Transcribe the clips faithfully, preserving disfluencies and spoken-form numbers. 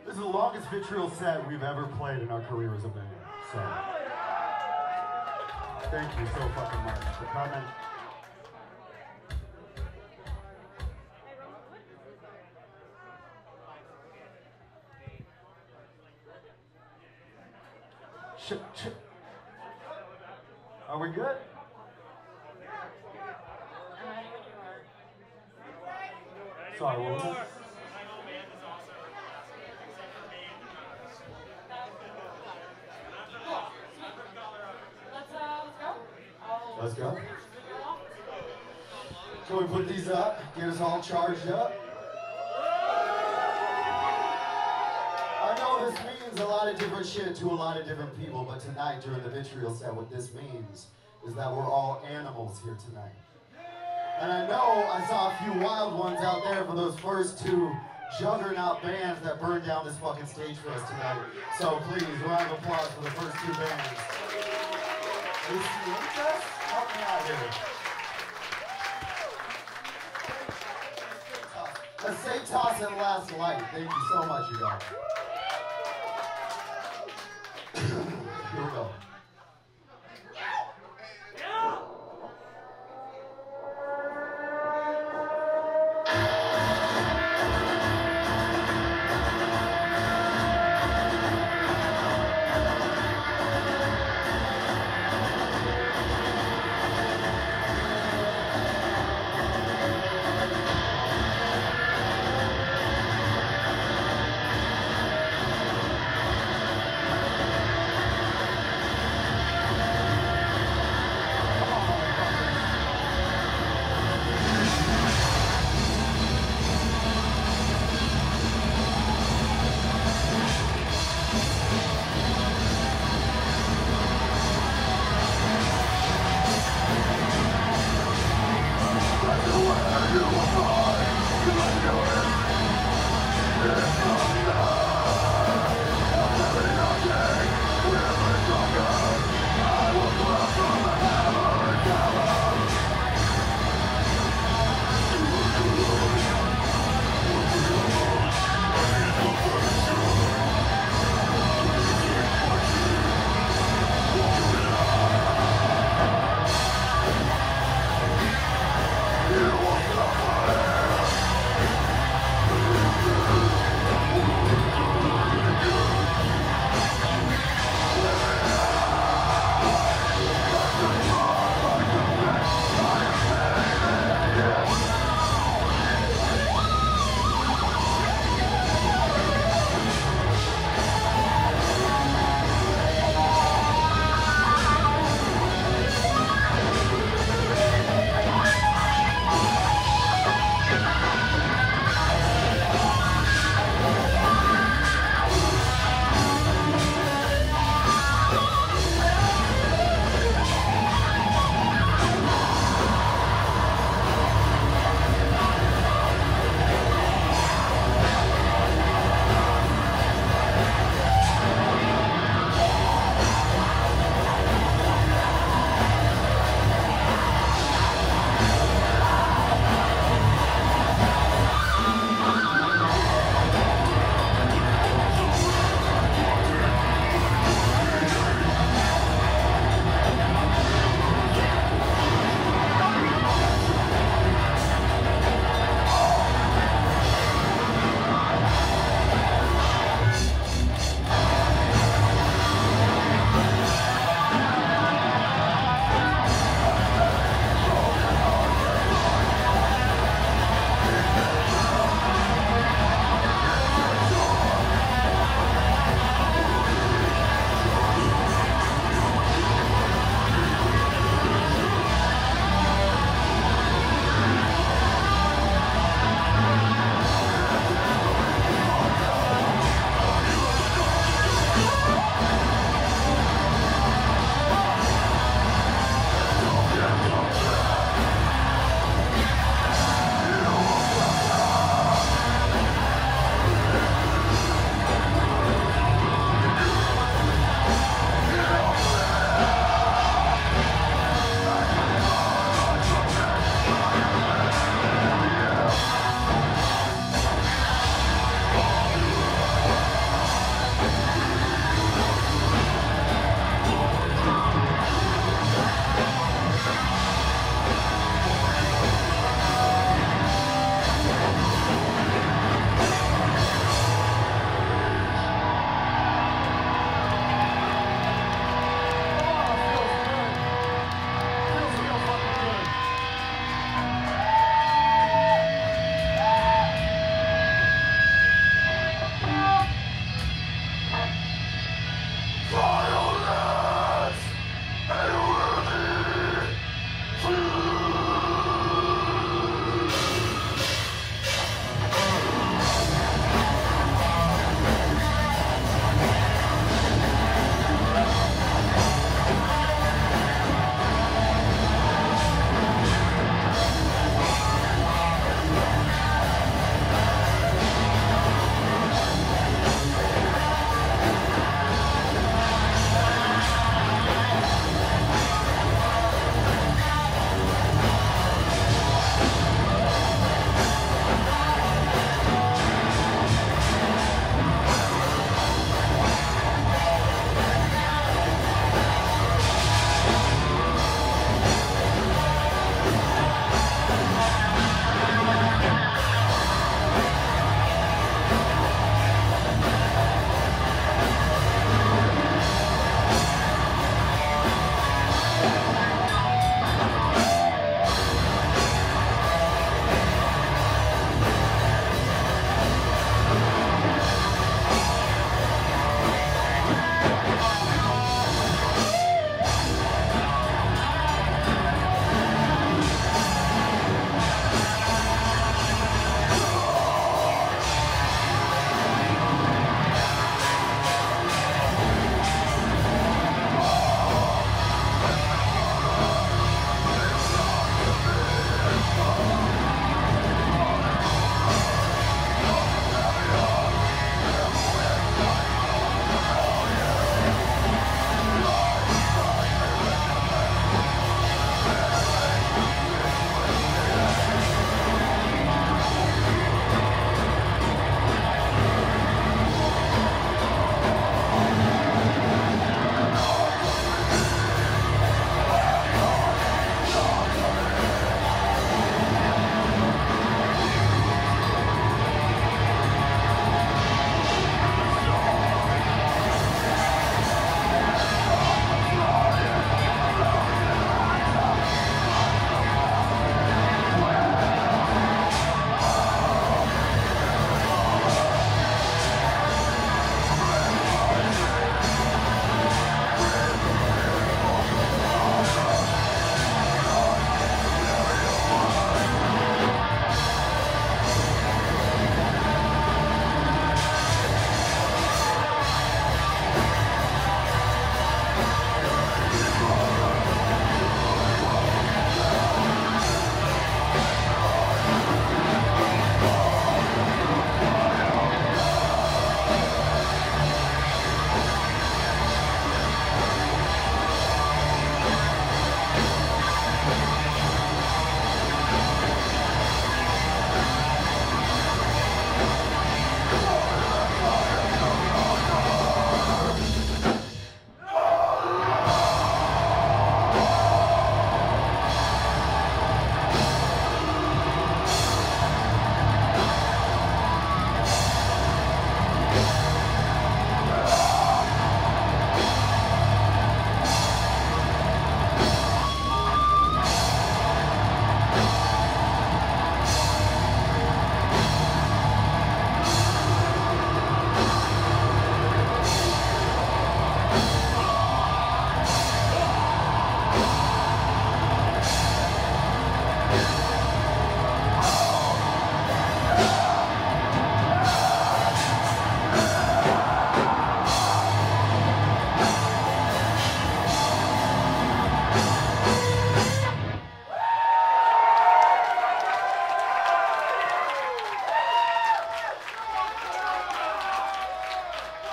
This is the longest Vitriol set we've ever played in our career as a band. So, thank you so fucking much for coming. Sh sh Are we good? Sorry, what was that? Let's go. Can we put these up? Get us all charged up? I know this means a lot of different shit to a lot of different people, but tonight during the Vitriol set, what this means is that we're all animals here tonight. And I know I saw a few wild ones out there for those first two juggernaut bands that burned down this fucking stage for us tonight. So please, round of applause for the first two bands. Help me out here. Let's say Toss and Last Light. Thank you so much, you guys. Here we go.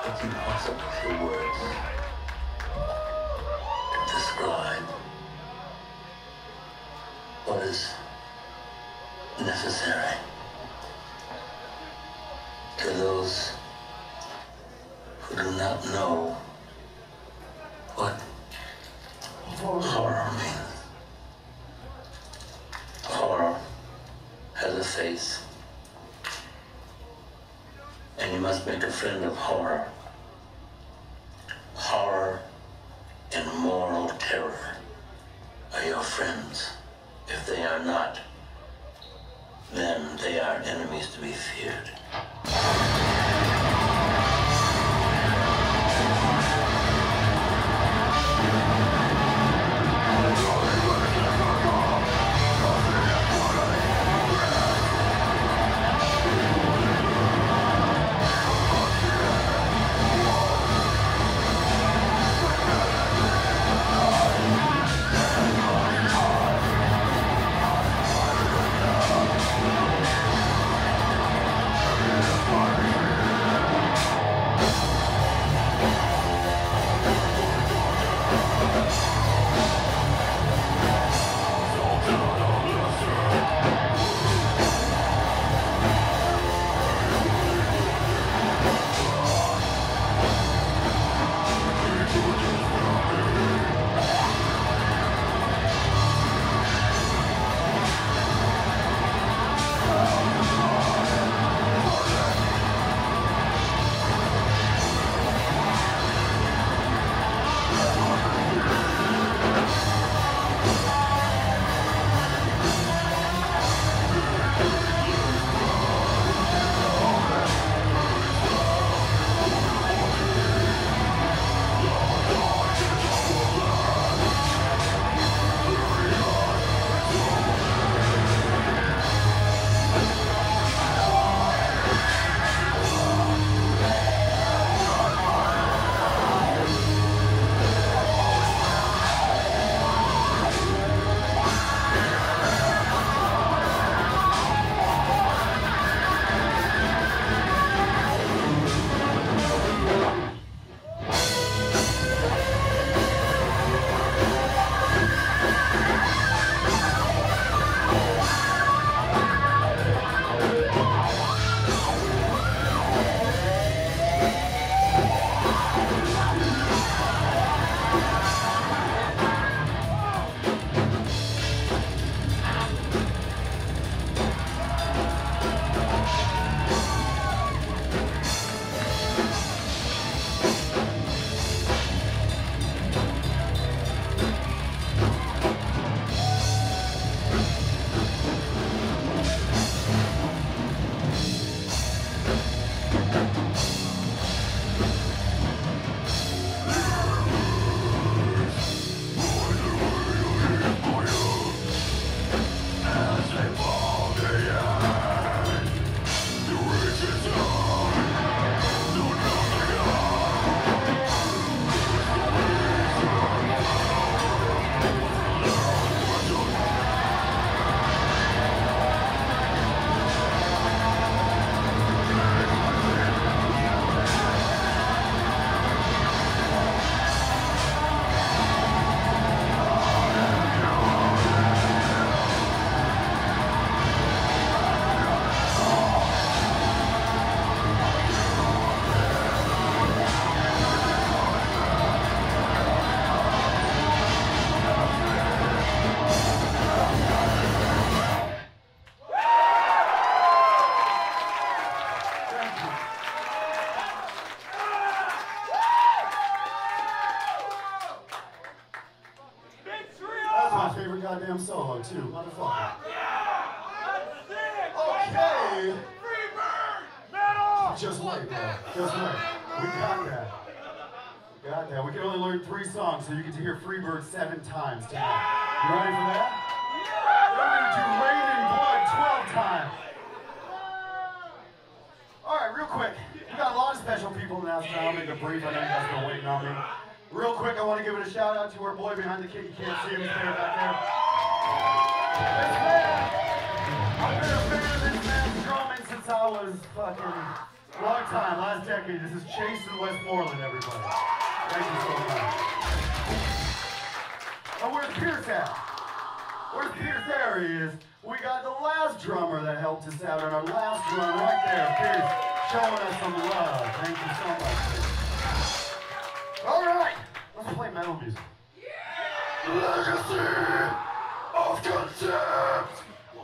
It's impossible for words to describe what is necessary to those who do not know what horror means. Horror has a face, and you must make a friend of horror. Horror and moral terror are your friends. If they are not, then they are enemies to be feared. Goddamn solo too, motherfucker. Okay. Just wait, bro. Just wait. We got that. We got that. We can only learn three songs, so you get to hear Freebird seven times tonight. You ready for that? We're gonna do Rain in Blood twelve times. All right, real quick. We got a lot of special people in the house now. I'll make a brief. I know you guys have been waiting on me. Real quick, I want to give it a shout out to our boy behind the kit. You can't see him, he's there back there. This man, I've been a fan of this man's drumming since I was fucking Long time, last decade. This is Chase and Westmoreland, everybody. Thank you so much. Oh, where's Pierce at? Where's Pierce? There he is. We got the last drummer that helped us out on our last run right there. Pierce, showing us some love. Thank you so much, Pierce. All right, let's play metal music. Yeah! Legacy of Concept!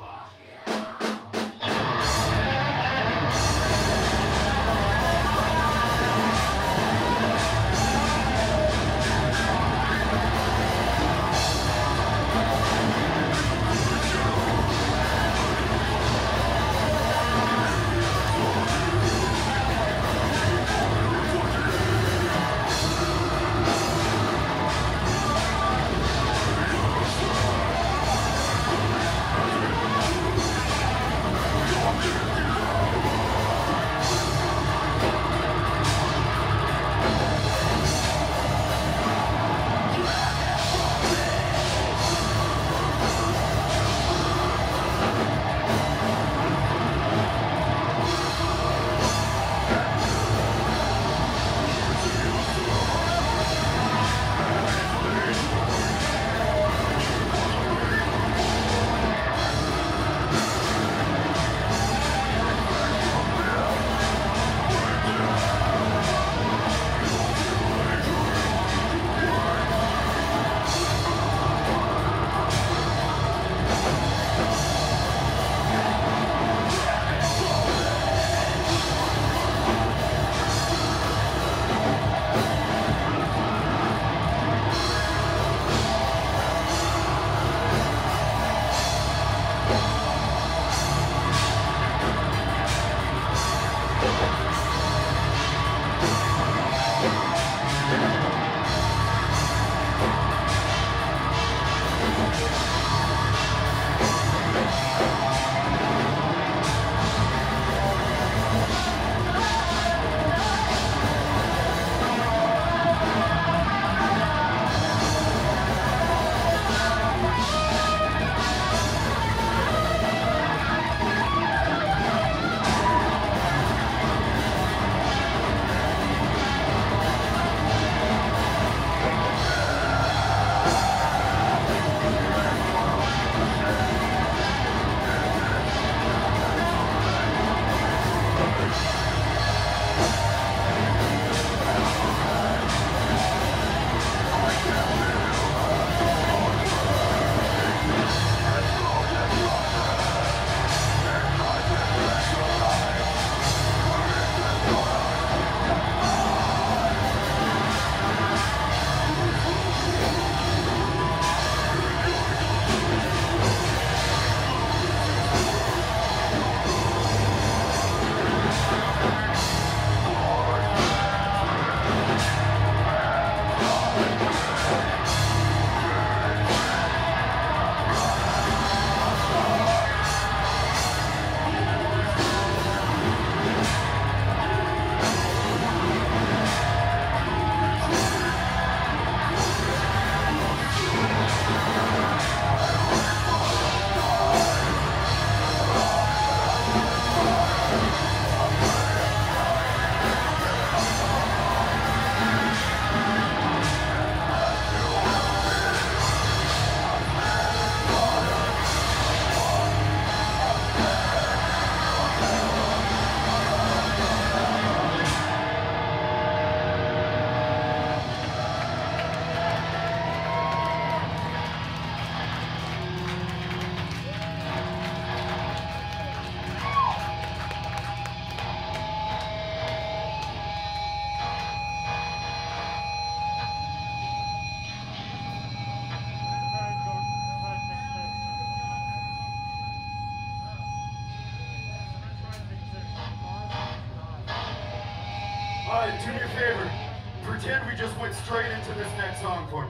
All right, do me a favor. Pretend we just went straight into this next song for me.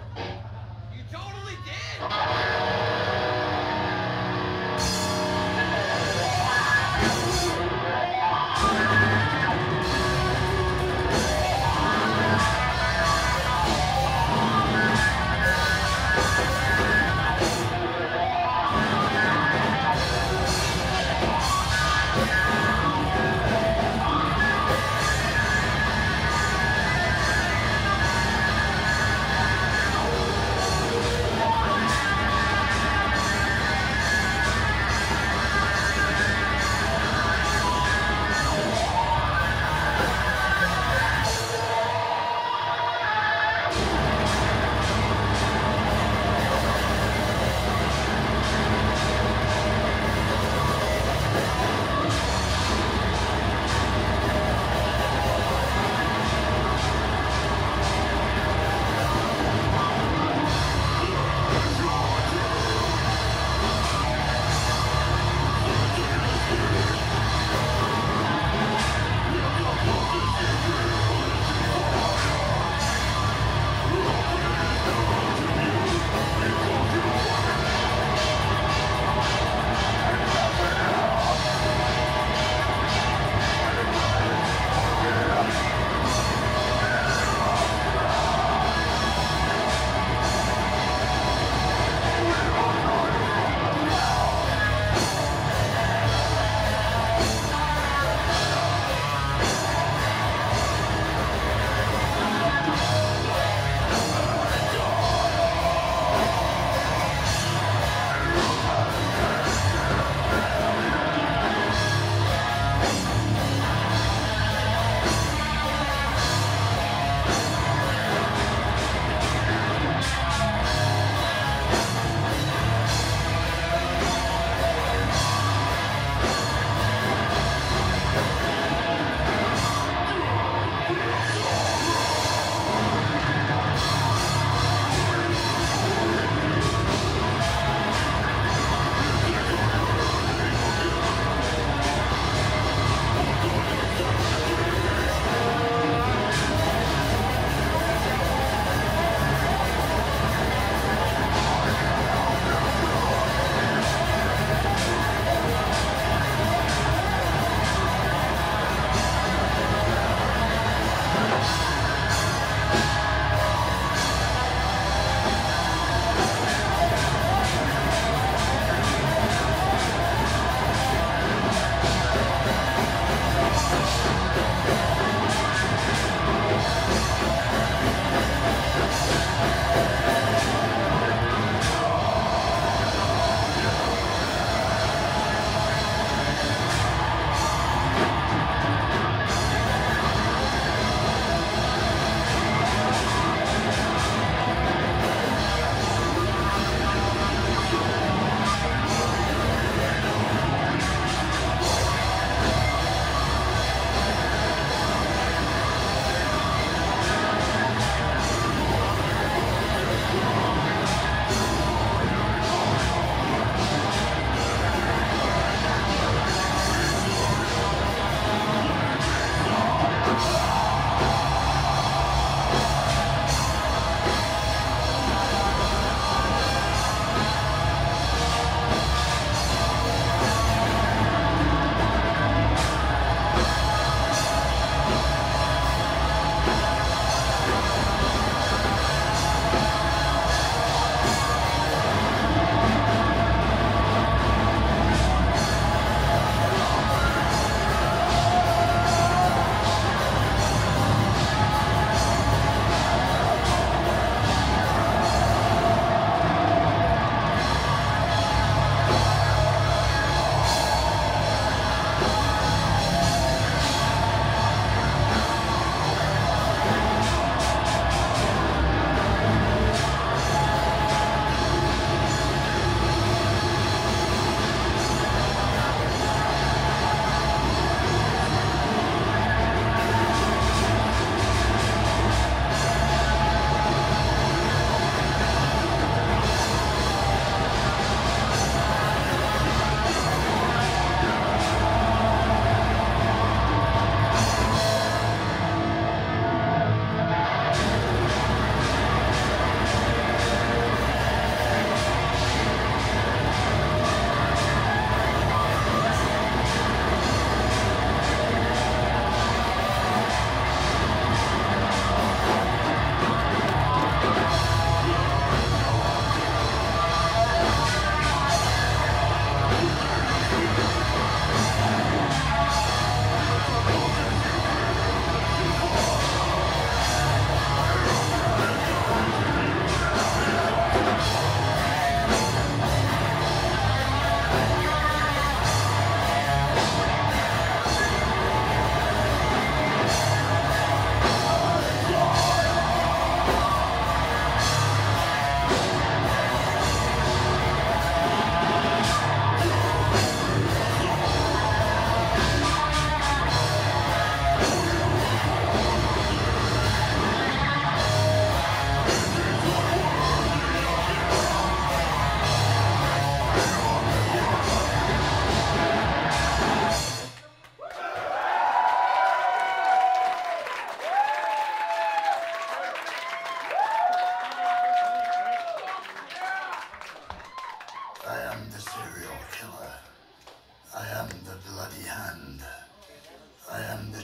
You totally did! All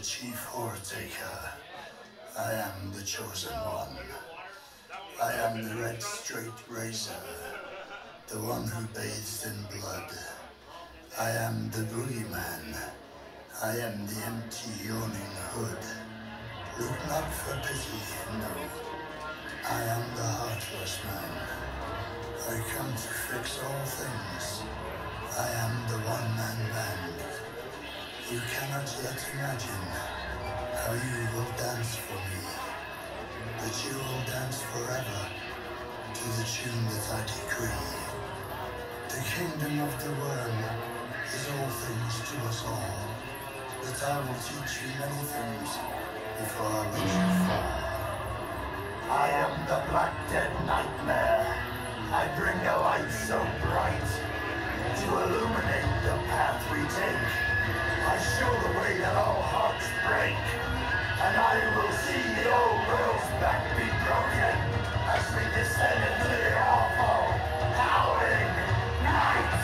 chief horror taker. I am the chosen one. I am the red straight razor, the one who bathes in blood. I am the boogeyman. I am the empty yawning hood. Look not for pity, no. I am the heartless man. I come to fix all things. I am the one-man band. You cannot yet imagine how you will dance for me, but you will dance forever to the tune that I decree. The kingdom of the worm is all things to us all, but I will teach you many things before I let you fall. I am the black dead nightmare. I bring a light so bright to illuminate the path we take. I show the way that all hearts break, and I will see the old world's back be broken as we descend into the awful, howling night.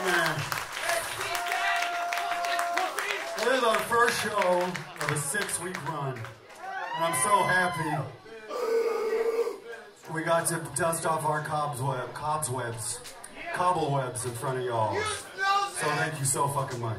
man. This is our first show of a six-week run, and I'm so happy we got to dust off our cobweb, cobwebs, cobblewebs in front of y'all. So thank you so fucking much.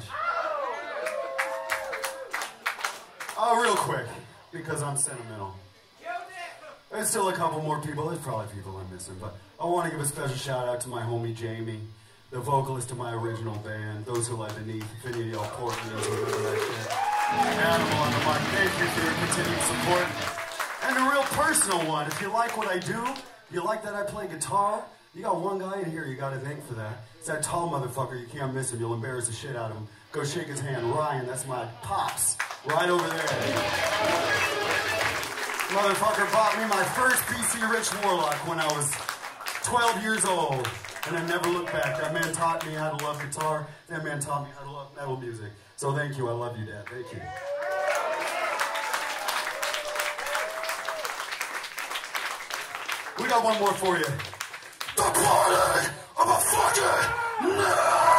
Oh, real quick, because I'm sentimental. There's still a couple more people. There's probably people I'm missing, but I want to give a special shout out to my homie Jamie, the vocalist of my original band, those who led beneath. If any of y'all Portlanders remember that shit. Animal on the mic. Thank you for your continued support. And a real personal one. If you like what I do, you like that I play guitar, you got one guy in here you got to thank for that. It's that tall motherfucker. You can't miss him. You'll embarrass the shit out of him. Go shake his hand. Ryan, that's my pops. Right over there. Motherfucker bought me my first P C Rich Warlock when I was twelve years old. And I never looked back. That man taught me how to love guitar. That man taught me how to love metal music. So thank you. I love you, Dad. Thank you. We got one more for you. The party of a fucking night.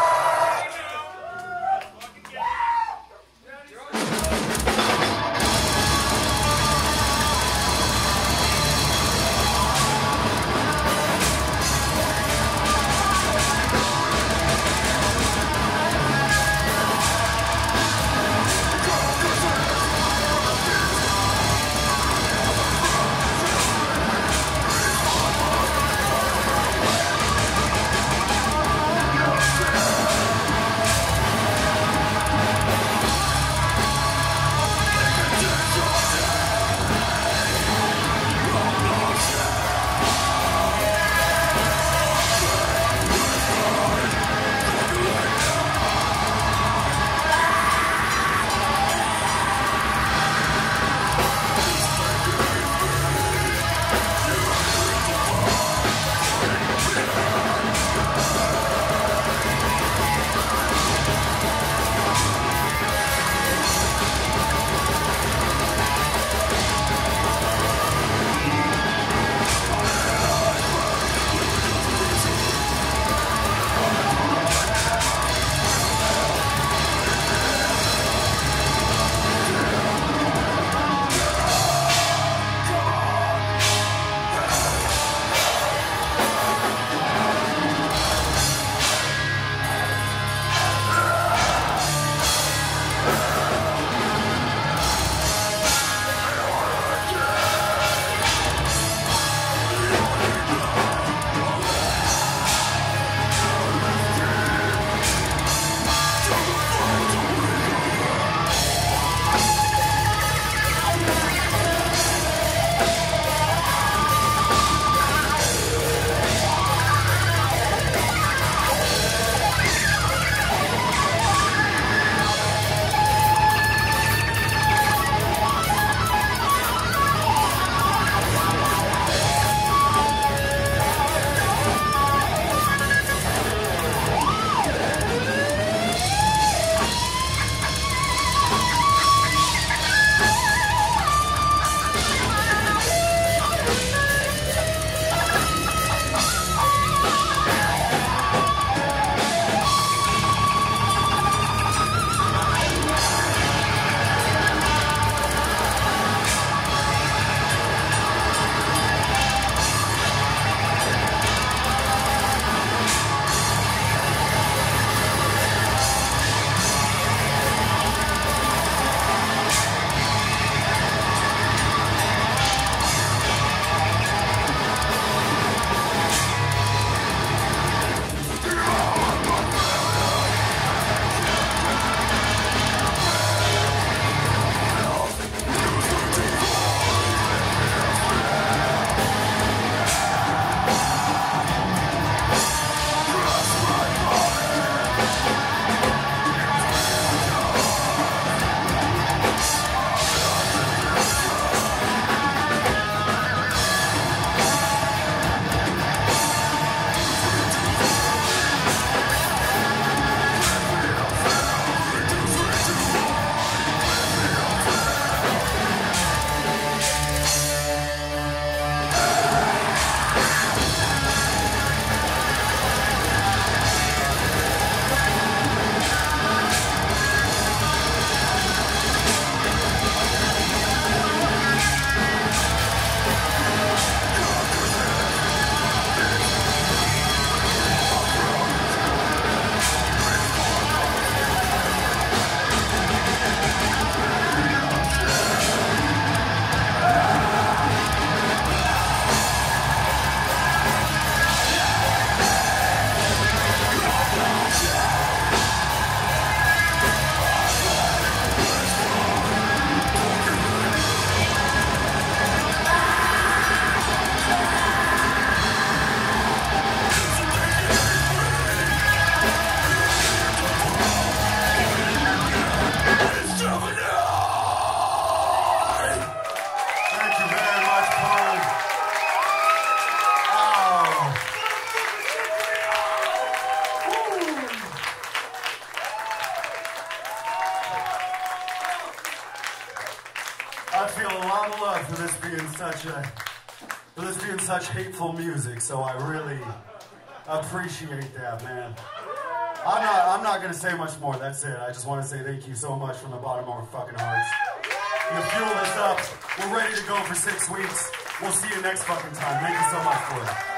such a, for this being such hateful music, so I really appreciate that, man. I'm not, I'm not gonna say much more, that's it. I just want to say thank you so much from the bottom of our fucking hearts. You fueled us up. We're ready to go for six weeks. We'll see you next fucking time. Thank you so much for it.